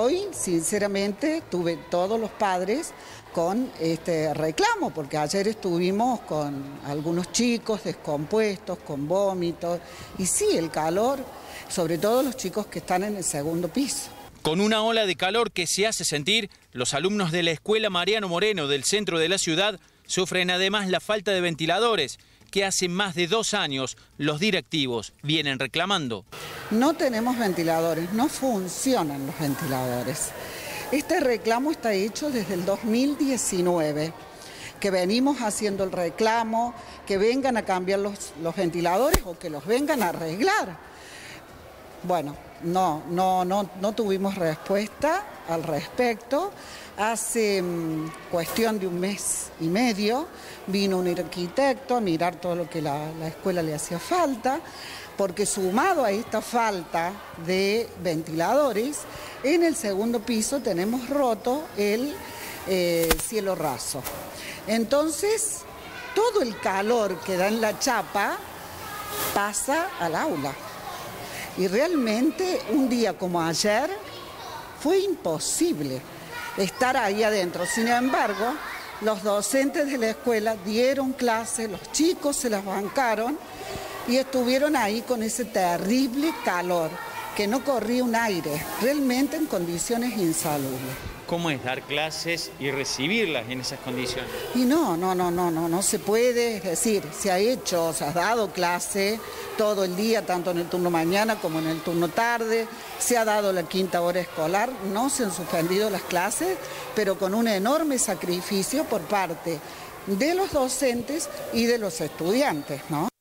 Hoy, sinceramente, tuve todos los padres con este reclamo, porque ayer estuvimos con algunos chicos descompuestos, con vómitos, y sí, el calor, sobre todo los chicos que están en el segundo piso. Con una ola de calor que se hace sentir, los alumnos de la Escuela Mariano Moreno del centro de la ciudad sufren además la falta de ventiladores, que hace más de 2 años los directivos vienen reclamando. No tenemos ventiladores, no funcionan los ventiladores. Este reclamo está hecho desde el 2019, que venimos haciendo el reclamo, que vengan a cambiar los ventiladores o que los vengan a arreglar. Bueno, no tuvimos respuesta al respecto. Hace cuestión de 1 mes y medio vino un arquitecto a mirar todo lo que la escuela le hacía falta, porque sumado a esta falta de ventiladores, en el segundo piso tenemos roto el cielo raso. Entonces, todo el calor que da en la chapa pasa al aula. Y realmente un día como ayer fue imposible estar ahí adentro. Sin embargo, los docentes de la escuela dieron clase, los chicos se las bancaron y estuvieron ahí con ese terrible calor, que no corría un aire, realmente en condiciones insalubres. ¿Cómo es dar clases y recibirlas en esas condiciones? Y no se puede, es decir, se ha dado clase todo el día, tanto en el turno mañana como en el turno tarde, se ha dado la 5ª hora escolar, no se han suspendido las clases, pero con un enorme sacrificio por parte de los docentes y de los estudiantes, ¿no?